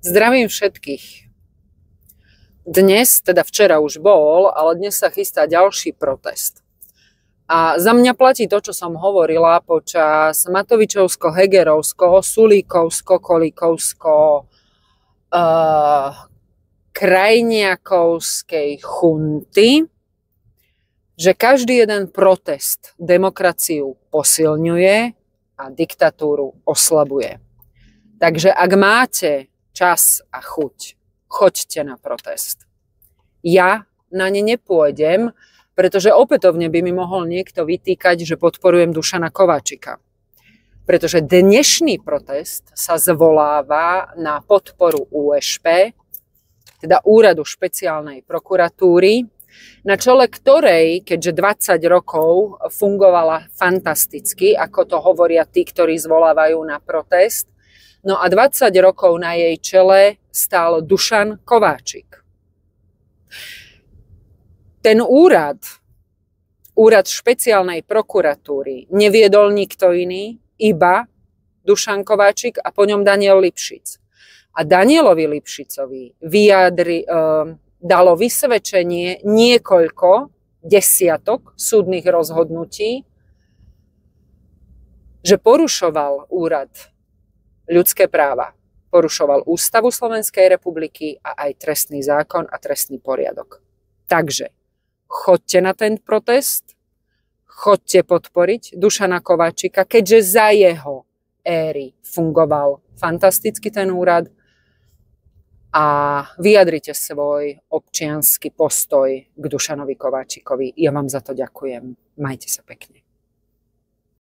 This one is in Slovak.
Zdravím všetkých. Dnes, teda včera už bol, ale dnes sa chystá ďalší protest. A za mňa platí to, čo som hovorila počas Matovičovsko-Hegerovsko, Sulíkovsko-Kolíkovsko, krajniakovskej chunty, že každý jeden protest demokraciu posilňuje a diktatúru oslabuje. Takže ak máte čas a chuť, choďte na protest. Ja na ne nepôjdem, pretože opätovne by mi mohol niekto vytýkať, že podporujem Dušana Kováčika. Pretože dnešný protest sa zvoláva na podporu UŠP, teda Úradu špeciálnej prokuratúry, na čele ktorej, keďže 20 rokov fungovala fantasticky, ako to hovoria tí, ktorí zvolávajú na protest, no a 20 rokov na jej čele stál Dušan Kováčik. Ten úrad špeciálnej prokuratúry, neviedol nikto iný, iba Dušan Kováčik a po ňom Daniel Lipšic. A Danielovi Lipšicovi dalo vysvedčenie niekoľko desiatok súdnych rozhodnutí, že porušoval úrad ľudské práva. Porušoval Ústavu Slovenskej republiky a aj trestný zákon a trestný poriadok. Takže choďte na ten protest, choďte podporiť Dušana Kováčika, keďže za jeho éry fungoval fantasticky ten úrad, a vyjadrite svoj občiansky postoj k Dušanovi Kováčikovi. Ja vám za to ďakujem. Majte sa pekne.